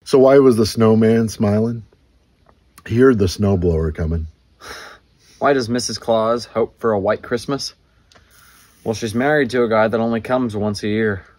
So why was the snowman smiling? He heard the snowblower coming. Why does Mrs. Claus hope for a white Christmas? Well, she's married to a guy that only comes once a year.